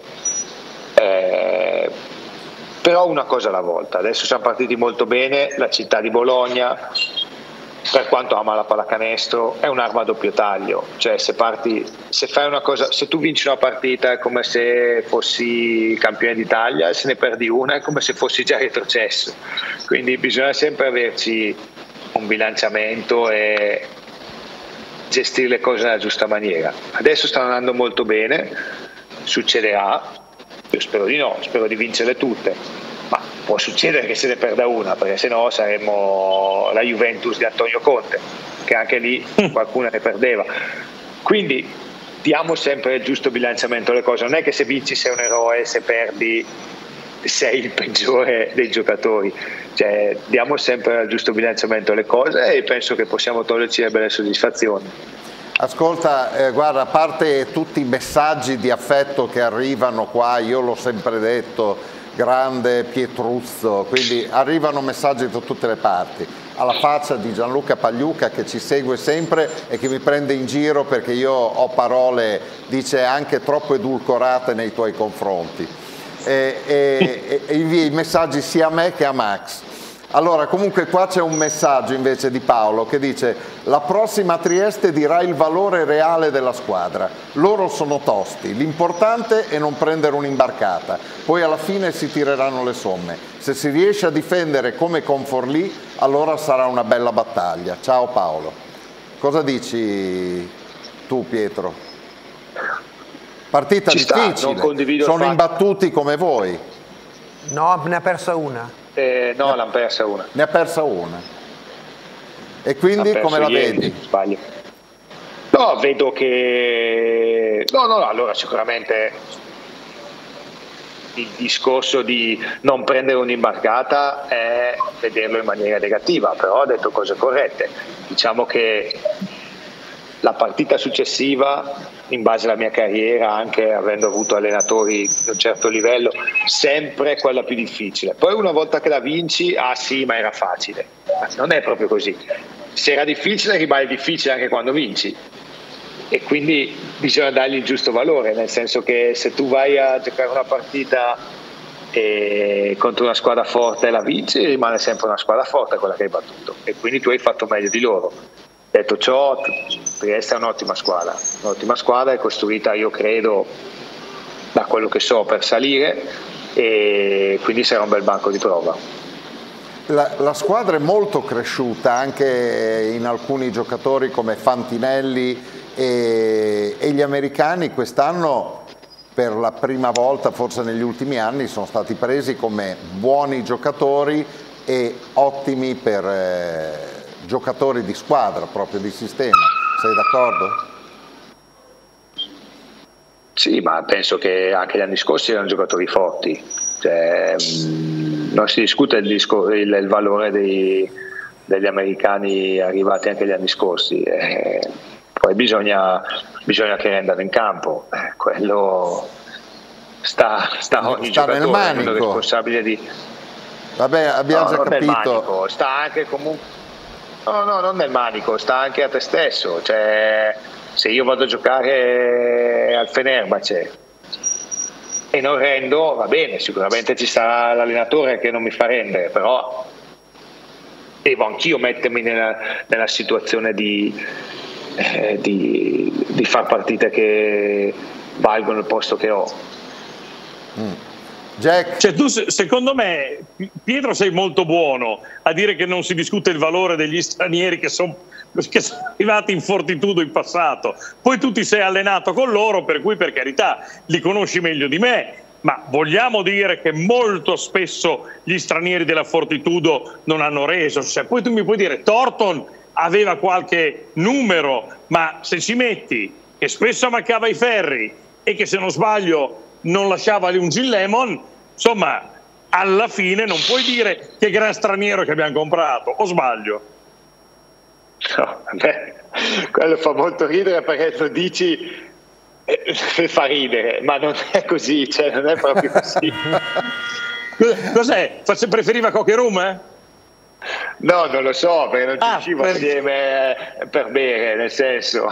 eh, però una cosa alla volta. Adesso siamo partiti molto bene, la città di Bologna, per quanto ama la pallacanestro, è un'arma a doppio taglio. Cioè se parti, se fai una cosa, se tu vinci una partita è come se fossi campione d'Italia, e se ne perdi una è come se fossi già retrocesso. Quindi bisogna sempre averci un bilanciamento e gestire le cose nella giusta maniera. Adesso stanno andando molto bene, succederà, io spero di no, spero di vincerle tutte, ma può succedere che se ne perda una, perché sennò saremmo la Juventus di Antonio Conte, che anche lì qualcuna ne perdeva. Quindi diamo sempre il giusto bilanciamento alle cose, non è che se vinci sei un eroe, se perdi sei il peggiore dei giocatori, cioè diamo sempre il giusto bilanciamento alle cose e penso che possiamo toglierci le belle soddisfazioni. Ascolta, eh, guarda, a parte tutti i messaggi di affetto che arrivano qua, io l'ho sempre detto, grande Pietruzzo, quindi arrivano messaggi da tutte le parti, alla faccia di Gianluca Pagliuca che ci segue sempre e che mi prende in giro perché io ho parole, dice, anche troppo edulcorate nei tuoi confronti. E, e, e invia i messaggi sia a me che a Max. Allora, comunque qua c'è un messaggio invece di Paolo che dice: la prossima Trieste dirà il valore reale della squadra, loro sono tosti, l'importante è non prendere un'imbarcata, poi alla fine si tireranno le somme, se si riesce a difendere come con Forlì allora sarà una bella battaglia. Ciao Paolo. Cosa dici tu, Pietro? Partita Ci difficile, sta, non condivido sono il fatto. imbattuti come voi. No, ne ha persa una. Eh, no, l'hanno persa una. Ne ha persa una. E quindi come la ieri, vedi? Sbaglio. No, vedo che... No, no, no, allora sicuramente il discorso di non prendere un'imbarcata è vederlo in maniera negativa, però ho detto cose corrette. Diciamo che la partita successiva, in base alla mia carriera, anche avendo avuto allenatori di un certo livello, sempre quella più difficile. Poi una volta che la vinci, ah sì, ma era facile. Ma non è proprio così. Se era difficile, rimane difficile anche quando vinci. E quindi bisogna dargli il giusto valore, nel senso che se tu vai a giocare una partita e contro una squadra forte e la vinci, rimane sempre una squadra forte quella che hai battuto. E quindi tu hai fatto meglio di loro. Detto ciò, Trieste è un'ottima squadra, un'ottima squadra è costruita, io credo, da quello che so, per salire, e quindi sarà un bel banco di prova. La, la squadra è molto cresciuta anche in alcuni giocatori come Fantinelli e, e gli americani quest'anno per la prima volta, forse negli ultimi anni, sono stati presi come buoni giocatori e ottimi per... Eh, giocatori di squadra, proprio di sistema. Sei d'accordo? Sì, ma penso che anche gli anni scorsi erano giocatori forti. Cioè, non si discute il, discor- il, il valore dei, degli americani arrivati anche gli anni scorsi. Eh, poi bisogna, bisogna che rendano in campo. Eh, quello sta, sta ogni sta giocatore, nel manico. Responsabile di... Vabbè, abbiamo no, già non capito. Nel manico, sta anche comunque... No, no, non nel manico, sta anche a te stesso. Cioè, se io vado a giocare al Fenerbahce e non rendo, va bene, sicuramente ci sarà l'allenatore che non mi fa rendere, però devo anch'io mettermi nella, nella situazione di, eh, di, di far partite che valgono il posto che ho. Mm. Jack. Cioè, tu, secondo me, Pietro, sei molto buono a dire che non si discute il valore degli stranieri che sono, che sono arrivati in Fortitudo in passato. Poi tu ti sei allenato con loro, per cui, per carità, li conosci meglio di me. Ma vogliamo dire che molto spesso gli stranieri della Fortitudo non hanno reso. Cioè, poi tu mi puoi dire Thornton aveva qualche numero, ma se ci metti che spesso mancava i ferri e che, se non sbaglio, non lasciava lì un Gin Lemon, insomma, alla fine non puoi dire che gran straniero che abbiamo comprato, o sbaglio? No, vabbè, quello fa molto ridere perché lo dici eh, fa ridere, ma non è così, cioè non è proprio così. Cos'è? Preferiva Coche Rum, eh? No, non lo so, perché non ci ah, uscivo per... assieme per bere, nel senso.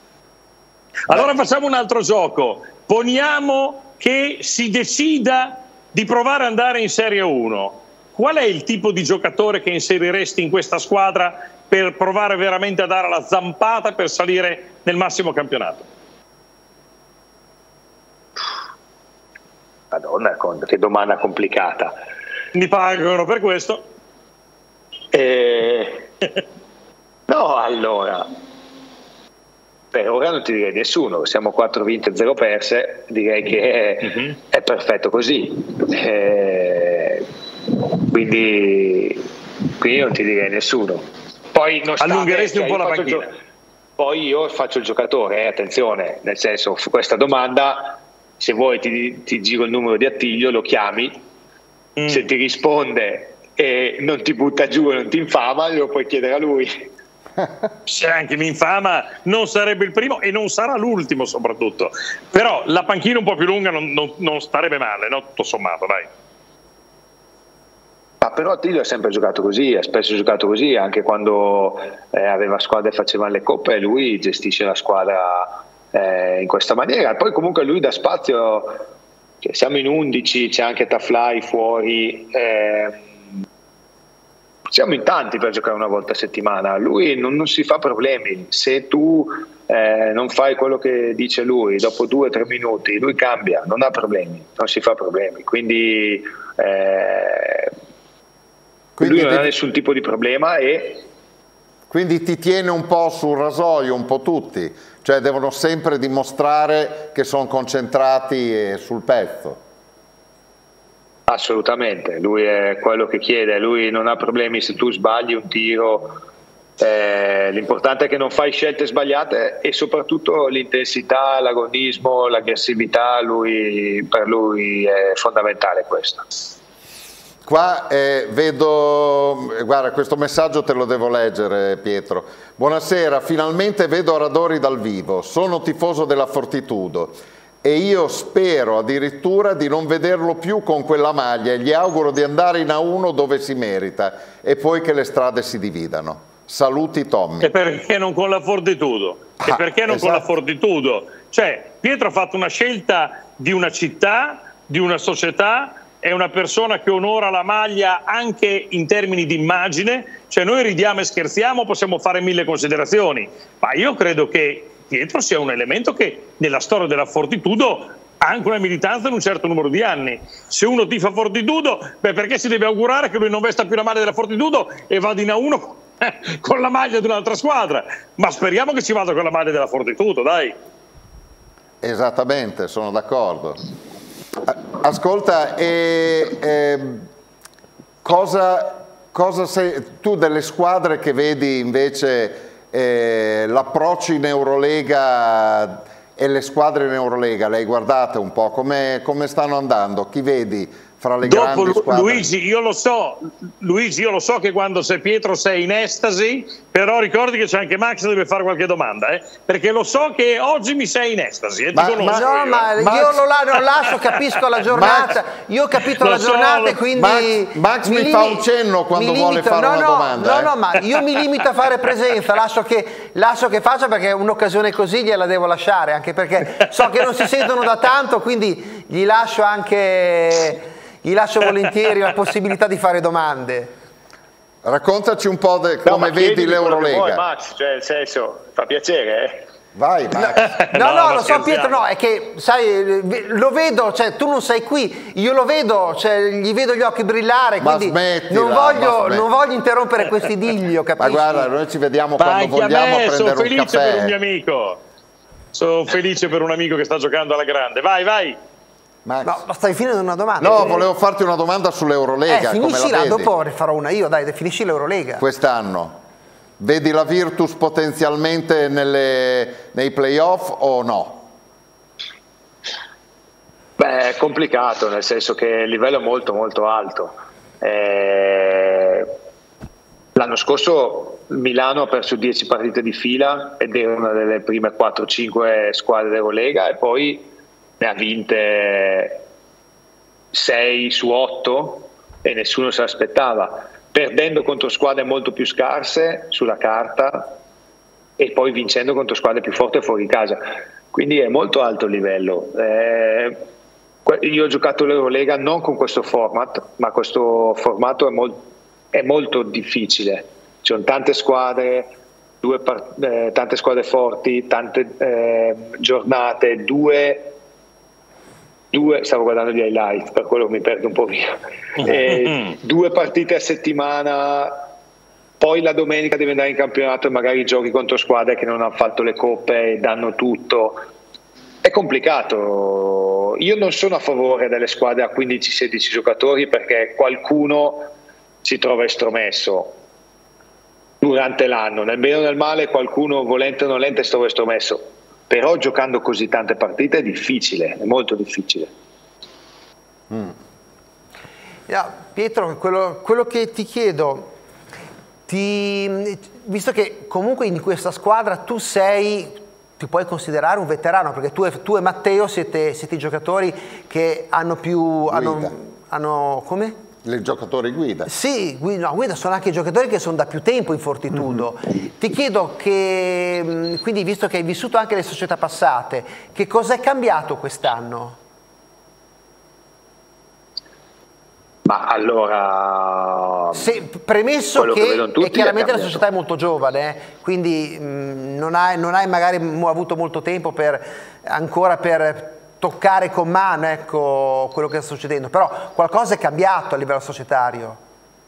Allora facciamo un altro gioco. Poniamo che si decida di provare ad andare in Serie uno. Qual è il tipo di giocatore che inseriresti in questa squadra per provare veramente a dare la zampata per salire nel massimo campionato? Madonna, che domanda complicata. Mi pagano per questo? Eh... No, allora... Per ora non ti direi nessuno, siamo quattro vinte e zero perse, direi che è, uh-huh. è perfetto così, eh, quindi, quindi non ti direi nessuno. Poi non allungheresti un po' la panchina. Gio- poi io faccio il giocatore, eh, attenzione, nel senso, questa domanda, se vuoi ti, ti giro il numero di Attilio, lo chiami, mm. se ti risponde e non ti butta giù e non ti infama, lo puoi chiedere a lui. Se anche mi infama, non sarebbe il primo e non sarà l'ultimo soprattutto, però la panchina un po' più lunga non, non, non starebbe male, no? Tutto sommato, dai. Ma però Attilio ha sempre giocato così, ha spesso giocato così, anche quando eh, aveva squadra e faceva le coppe, lui gestisce la squadra eh, in questa maniera. Poi comunque lui dà spazio, cioè, siamo in undici, c'è anche Taflai fuori, eh, siamo in tanti per giocare una volta a settimana, lui non, non si fa problemi, se tu eh, non fai quello che dice lui, dopo due o tre minuti lui cambia, non ha problemi, non si fa problemi, quindi, eh, quindi lui non devi... ha nessun tipo di problema e... Quindi ti tiene un po' sul rasoio, un po' tutti, cioè devono sempre dimostrare che sono concentrati sul pezzo. Assolutamente, lui è quello che chiede, lui non ha problemi se tu sbagli un tiro, eh, l'importante è che non fai scelte sbagliate e soprattutto l'intensità, l'agonismo, l'aggressività, lui, per lui è fondamentale questo. Qua eh, vedo, guarda, questo messaggio te lo devo leggere, Pietro. Buonasera, finalmente vedo Radori dal vivo, sono tifoso della Fortitudo e io spero addirittura di non vederlo più con quella maglia e gli auguro di andare in A uno dove si merita e poi che le strade si dividano. Saluti Tommy. E perché non con la Fortitudo? Ah, e perché non esatto. con la Fortitudo? Cioè, Pietro ha fatto una scelta di una città, di una società, è una persona che onora la maglia anche in termini di immagine, cioè noi ridiamo e scherziamo, possiamo fare mille considerazioni, ma io credo che Pietro sia un elemento che nella storia della Fortitudo ha anche una militanza in un certo numero di anni. Se uno tifa Fortitudo, beh, perché si deve augurare che lui non vesta più la maglia della Fortitudo e vada in A uno con la maglia di un'altra squadra, ma speriamo che ci vada con la maglia della Fortitudo, dai. Esattamente, sono d'accordo. Ascolta, eh, eh, cosa, cosa sei, tu delle squadre che vedi invece eh, l'approccio in Eurolega e le squadre in Eurolega, le hai guardate un po', come, come stanno andando? Chi vedi fra le Dopo, grandi squadre? Luigi, io lo so, Luigi, io lo so che quando sei Pietro sei in estasi, però ricordi che c'è anche Max che deve fare qualche domanda, eh? Perché lo so che oggi mi sei in estasi. Eh? Ma, ma, no, ma Max... io lo, lo lascio, capisco la giornata, Max... io ho capito lo la so, giornata e quindi... Max, Max mi, mi fa un cenno quando limito, vuole fare no, una no, domanda. No, eh? no, ma io mi limito a fare presenza, lascio che, lascio che faccia perché un'occasione così gliela devo lasciare, anche perché so che non si sentono da tanto, quindi gli lascio anche... Gli lascio volentieri la possibilità di fare domande. Raccontaci un po' de, come no, vedi l'Eurolega. Max, cioè nel senso, fa piacere, eh? Vai, Max. No, no, no lo so Pietro, no, è che, sai, lo vedo, cioè tu non sei qui, io lo vedo, cioè gli vedo gli occhi brillare, ma quindi smettila, non, voglio, ma non voglio interrompere questo idillio, capisci? Ma guarda, noi ci vediamo ma quando vogliamo a me, prendere un caffè. Sono felice per un mio amico, sono felice per un amico che sta giocando alla grande, vai, vai. Max. No, ma stai finendo una domanda? No, volevo farti una domanda sull'Eurolega. Eh, finiscila, dopo ne farò una io, dai, finisci l'Eurolega. Quest'anno, vedi la Virtus potenzialmente nelle, nei playoff o no? Beh, è complicato, nel senso che il livello è molto molto alto. Eh, l'anno scorso Milano ha perso dieci partite di fila ed è una delle prime quattro cinque squadre dell'Eurolega e poi ne ha vinte sei su otto e nessuno se l'aspettava, perdendo contro squadre molto più scarse sulla carta e poi vincendo contro squadre più forti fuori casa, quindi è molto alto il livello. Eh, io ho giocato l'Eurolega non con questo format, ma questo formato è, mol è molto difficile, ci sono tante squadre, due eh, tante squadre forti, tante eh, giornate, due Due, stavo guardando gli highlight, per quello mi perdo un po' via. Eh, due partite a settimana, poi la domenica devi andare in campionato e magari giochi contro squadre che non hanno fatto le coppe e danno tutto. È complicato. Io non sono a favore delle squadre a quindici sedici giocatori perché qualcuno si trova estromesso durante l'anno. Nel bene o nel male qualcuno volente o nolente si trova estromesso. Però giocando così tante partite è difficile, è molto difficile. Mm. Yeah, Pietro, quello, quello che ti chiedo, ti, visto che comunque in questa squadra tu sei, ti puoi considerare un veterano, perché tu e, tu e Matteo siete, siete i giocatori che hanno più... Hanno, hanno, come? I giocatori guida. Sì, no, guida sono anche i giocatori che sono da più tempo in Fortitudo. Mm-hmm. Ti chiedo che, quindi visto che hai vissuto anche le società passate, che cosa è cambiato quest'anno? Ma allora, insomma, se, premesso che, che tutti, e chiaramente la società è molto giovane, eh, quindi mh, non, hai, non hai magari avuto molto tempo per ancora per toccare con mano, ecco, quello che sta succedendo, però qualcosa è cambiato a livello societario.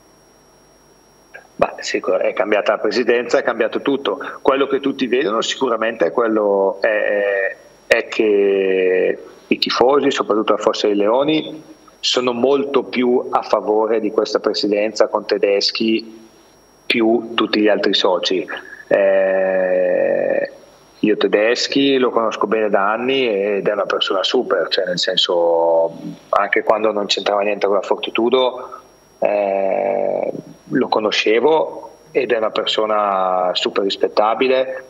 Beh, sì, è cambiata la presidenza, è cambiato tutto. Quello che tutti vedono sicuramente è, quello, è, è che i tifosi, soprattutto la Fossa dei Leoni, sono molto più a favore di questa presidenza con Tedeschi più tutti gli altri soci. Eh, io Tedeschi lo conosco bene da anni ed è una persona super, cioè nel senso, anche quando non c'entrava niente con la Fortitudo eh, lo conoscevo ed è una persona super rispettabile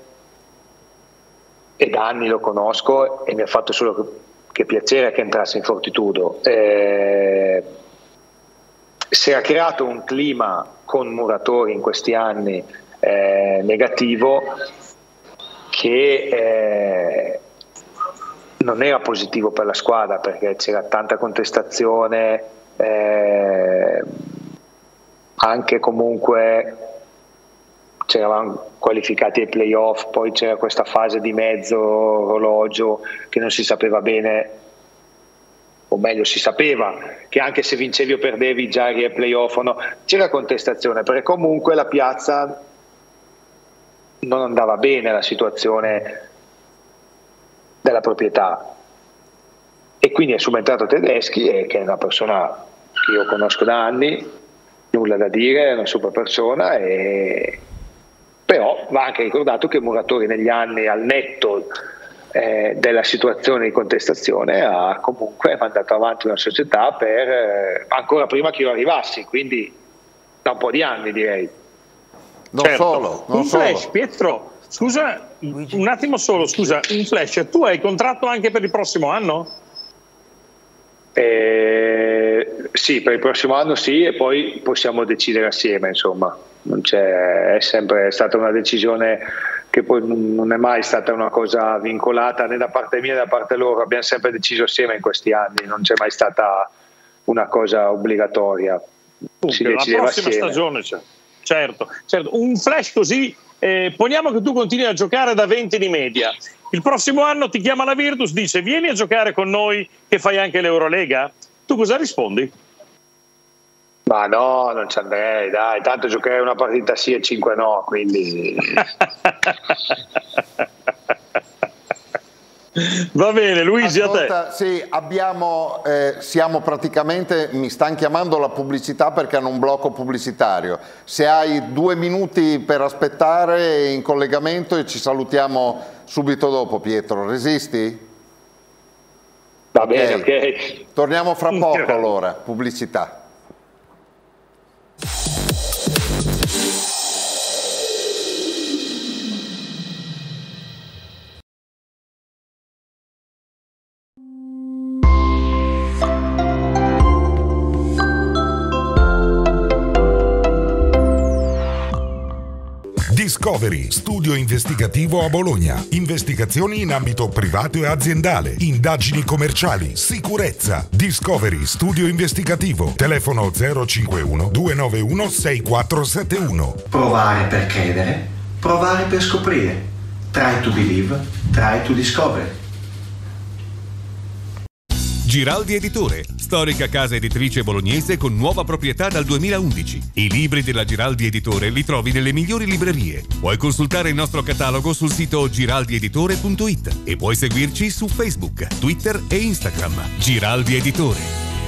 e da anni lo conosco e mi ha fatto solo che, che piacere che entrasse in Fortitudo. Eh, si era creato un clima con Muratori in questi anni eh, negativo che eh, non era positivo per la squadra perché c'era tanta contestazione, eh, anche comunque c'eravamo qualificati ai playoff, poi c'era questa fase di mezzo orologio che non si sapeva bene, o meglio si sapeva che anche se vincevi o perdevi già eri ai playoff o no, c'era contestazione perché comunque la piazza non andava bene, la situazione della proprietà, e quindi è subentrato Tedeschi che è una persona che io conosco da anni, nulla da dire, è una super persona, e però va anche ricordato che Muratori negli anni, al netto eh, della situazione di contestazione, ha comunque mandato avanti una società per eh, ancora prima che io arrivassi, quindi da un po' di anni direi. Non certo. solo, non un solo. flash, Pietro, scusa, un attimo solo, scusa, un flash, tu hai contratto anche per il prossimo anno? Eh, sì, per il prossimo anno sì, e poi possiamo decidere assieme, insomma, non c'è, è sempre stata una decisione che poi non è mai stata una cosa vincolata né da parte mia né da parte loro, abbiamo sempre deciso assieme in questi anni, non c'è mai stata una cosa obbligatoria. Dunque, si decideva la prossima assieme. stagione c'è. Certo, certo, un flash così, eh, poniamo che tu continui a giocare da venti di media, il prossimo anno ti chiama la Virtus, dice vieni a giocare con noi che fai anche l'Eurolega, tu cosa rispondi? Ma no, non ci andrei, dai, tanto giocare una partita sì e cinque no, quindi... Va bene, Luigi, Ascolta, a te. Sì, abbiamo, eh, siamo praticamente, mi stanno chiamando la pubblicità perché hanno un blocco pubblicitario. Se hai due minuti per aspettare in collegamento e ci salutiamo subito dopo, Pietro, resisti? Va bene, ok. Torniamo fra poco allora, pubblicità. Discovery, studio investigativo a Bologna. Investigazioni in ambito privato e aziendale. Indagini commerciali. Sicurezza. Discovery, studio investigativo. Telefono zero cinquantuno duecentonovantuno sei quattro sette uno. Provare per credere, provare per scoprire. Try to believe, try to discover. Giraldi Editore, storica casa editrice bolognese con nuova proprietà dal duemilaundici. I libri della Giraldi Editore li trovi nelle migliori librerie. Puoi consultare il nostro catalogo sul sito giraldi editore punto it e puoi seguirci su Facebook, Twitter e Instagram. Giraldi Editore.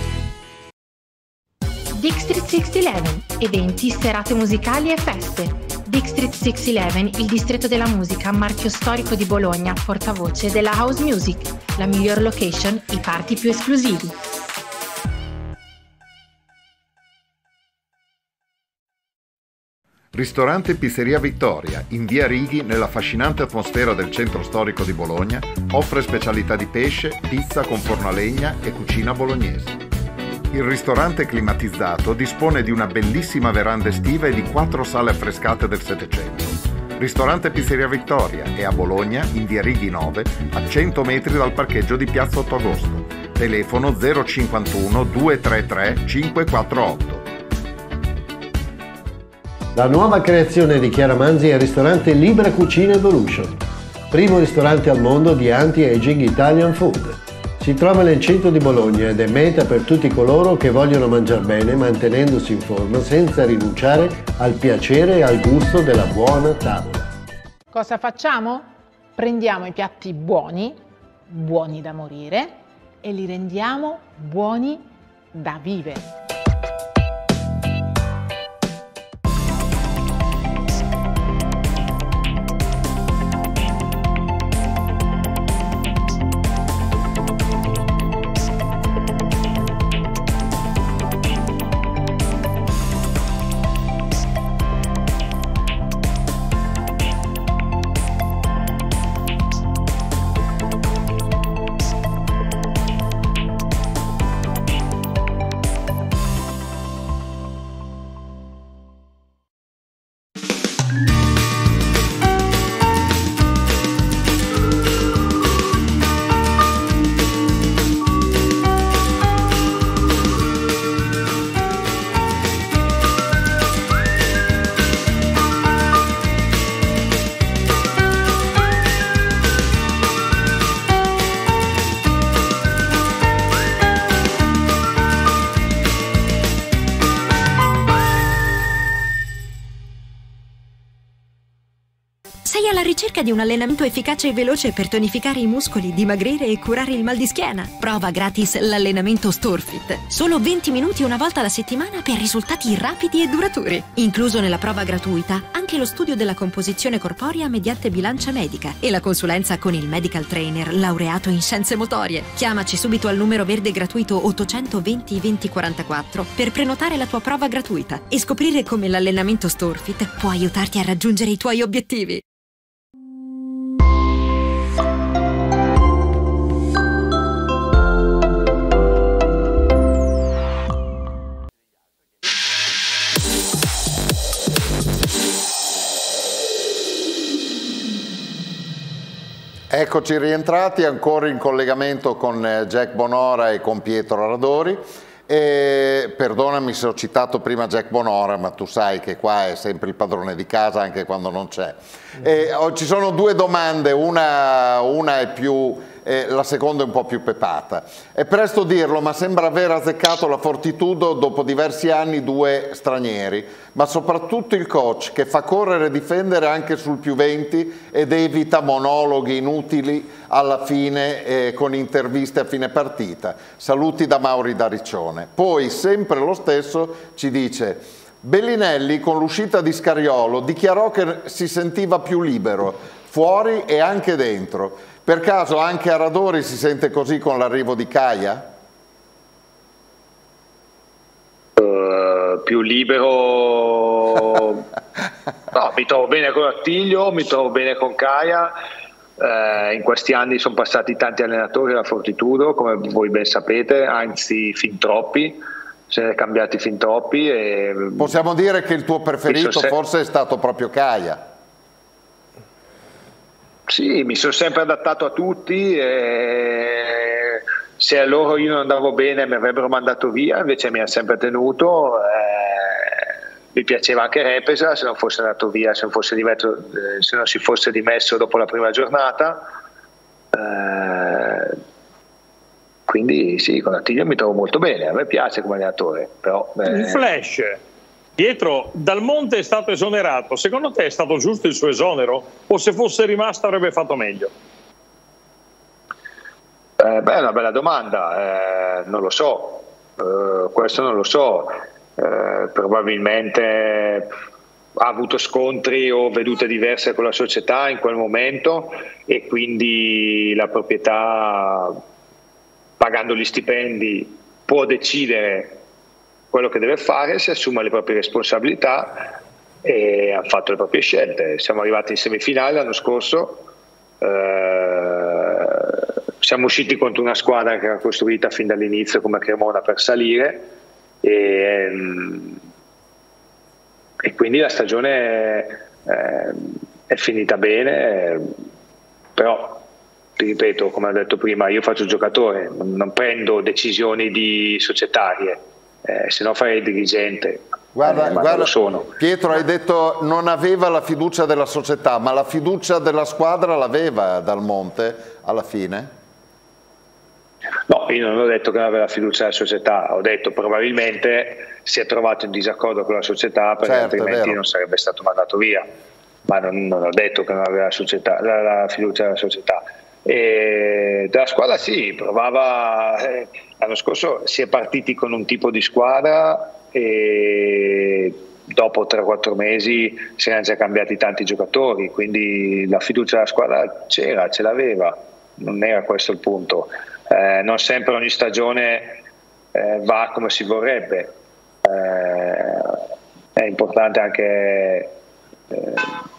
District seicentoundici, eventi, serate musicali e feste. District seicentoundici, il distretto della musica, marchio storico di Bologna, portavoce della house music, la miglior location, i party più esclusivi. Ristorante Pizzeria Vittoria, in via Righi, nell'affascinante atmosfera del centro storico di Bologna, offre specialità di pesce, pizza con forno a legna e cucina bolognese. Il ristorante climatizzato dispone di una bellissima veranda estiva e di quattro sale affrescate del Settecento. Ristorante Pizzeria Vittoria è a Bologna, in via Righi nove, a cento metri dal parcheggio di Piazza otto agosto. Telefono zero cinquantuno duecentotrentatré cinquecentoquarantotto. La nuova creazione di Chiara Manzi è il ristorante Libra Cucina Evolution, primo ristorante al mondo di anti-aging Italian food. Si trova nel centro di Bologna ed è meta per tutti coloro che vogliono mangiare bene mantenendosi in forma senza rinunciare al piacere e al gusto della buona tavola. Cosa facciamo? Prendiamo i piatti buoni, buoni da morire, e li rendiamo buoni da vivere. Sei alla ricerca di un allenamento efficace e veloce per tonificare i muscoli, dimagrire e curare il mal di schiena? Prova gratis l'allenamento Storefit. Solo venti minuti una volta alla settimana per risultati rapidi e duraturi. Incluso nella prova gratuita anche lo studio della composizione corporea mediante bilancia medica e la consulenza con il medical trainer laureato in scienze motorie. Chiamaci subito al numero verde gratuito ottocentoventi venti quarantaquattro per prenotare la tua prova gratuita e scoprire come l'allenamento Storefit può aiutarti a raggiungere i tuoi obiettivi. Eccoci rientrati, ancora in collegamento con Jack Bonora e con Pietro Radori. E perdonami se ho citato prima Jack Bonora, ma tu sai che qua è sempre il padrone di casa anche quando non c'è. E, oh, ci sono due domande, una, una è più, eh, la seconda è un po' più pepata. È presto dirlo, ma sembra aver azzeccato la Fortitudo dopo diversi anni due stranieri, ma soprattutto il coach che fa correre e difendere anche sul più venti ed evita monologhi inutili alla fine eh, con interviste a fine partita. Saluti da Mauri da Riccione. Poi sempre lo stesso ci dice: Bellinelli con l'uscita di Scariolo dichiarò che si sentiva più libero fuori e anche dentro. Per caso anche a Radori si sente così con l'arrivo di Caia? Uh, più libero, no, mi trovo bene con Attilio, mi trovo bene con Caia. Uh, in questi anni sono passati tanti allenatori alla Fortitudo, come voi ben sapete, anzi fin troppi, se ne è cambiati fin troppi. E possiamo dire che il tuo preferito se... forse è stato proprio Caia. Sì, mi sono sempre adattato a tutti e se a loro io non andavo bene mi avrebbero mandato via, invece mi ha sempre tenuto. Eh, mi piaceva anche Repesa, se non fosse andato via, se non, fosse dimesso, eh, se non si fosse dimesso dopo la prima giornata. Eh, quindi sì, con Attilio mi trovo molto bene, a me piace come allenatore. Però, eh... Il flash, Pietro, Dal Monte è stato esonerato, secondo te è stato giusto il suo esonero o se fosse rimasto avrebbe fatto meglio? Eh, beh, è una bella domanda, eh, non lo so, eh, questo non lo so, eh, probabilmente ha avuto scontri o vedute diverse con la società in quel momento e quindi la proprietà, pagando gli stipendi, può decidere quello che deve fare, si assume le proprie responsabilità e ha fatto le proprie scelte. Siamo arrivati in semifinale l'anno scorso, eh, siamo usciti contro una squadra che era costruita fin dall'inizio come Cremona per salire e, e quindi la stagione eh, è finita bene, però ti ripeto, come ho detto prima, io faccio il giocatore, non prendo decisioni di societarie. Eh, se no farei il dirigente, Guarda, eh, ma guarda lo sono. Pietro, hai detto non aveva la fiducia della società, ma la fiducia della squadra l'aveva Dal Monte alla fine? No, io non ho detto che non aveva fiducia nella società, ho detto probabilmente si è trovato in disaccordo con la società perché Certo, altrimenti non sarebbe stato mandato via, ma non, non ho detto che non aveva la, società, la, la fiducia nella società. E della squadra sì, provava, eh, l'anno scorso si è partiti con un tipo di squadra e dopo tre quattro mesi si erano già cambiati tanti giocatori, quindi la fiducia della squadra c'era, ce l'aveva, non era questo il punto. Eh, non sempre ogni stagione eh, va come si vorrebbe, eh, è importante anche eh,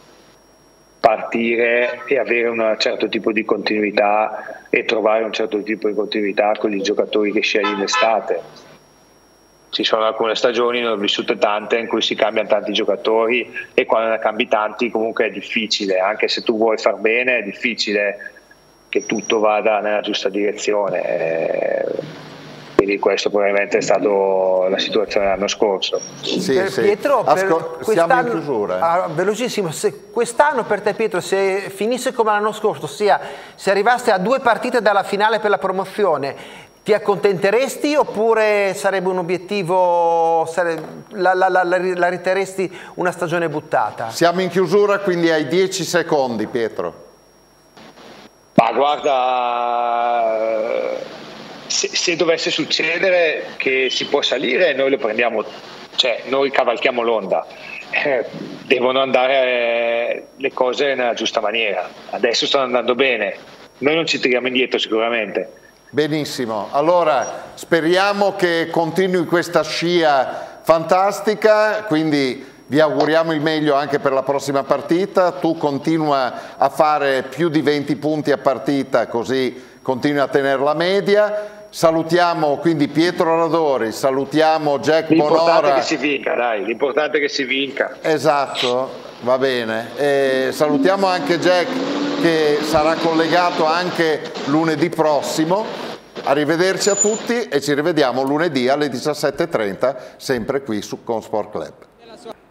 partire e avere un certo tipo di continuità e trovare un certo tipo di continuità con i giocatori che scegli in estate. Ci sono alcune stagioni, ne ho vissute tante, in cui si cambiano tanti giocatori e quando ne cambi tanti comunque è difficile, anche se tu vuoi far bene è difficile che tutto vada nella giusta direzione, eh, quindi questo probabilmente è stato la situazione l'anno scorso. Sì, per sì. Pietro, Ascol- per siamo in chiusura. Eh. Ah, velocissimo, se quest'anno per te Pietro, se finisse come l'anno scorso, ossia se arrivaste a due partite dalla finale per la promozione, ti accontenteresti oppure sarebbe un obiettivo, sare- la, la, la, la riterresti una stagione buttata? Siamo in chiusura, quindi hai dieci secondi, Pietro. Ma guarda, se, se dovesse succedere che si può salire, noi lo prendiamo, cioè noi cavalchiamo l'onda. Eh, devono andare eh, le cose nella giusta maniera. Adesso stanno andando bene, noi non ci tiriamo indietro sicuramente. Benissimo, allora speriamo che continui questa scia fantastica, quindi vi auguriamo il meglio anche per la prossima partita. Tu continua a fare più di venti punti a partita, così continui a tenere la media. Salutiamo quindi Pietro Radori, salutiamo Jack Bonora. L'importante è che si vinca, dai, l'importante è che si vinca. Esatto, va bene. E salutiamo anche Jack che sarà collegato anche lunedì prossimo. Arrivederci a tutti e ci rivediamo lunedì alle diciassette e trenta sempre qui su Con Sport Club.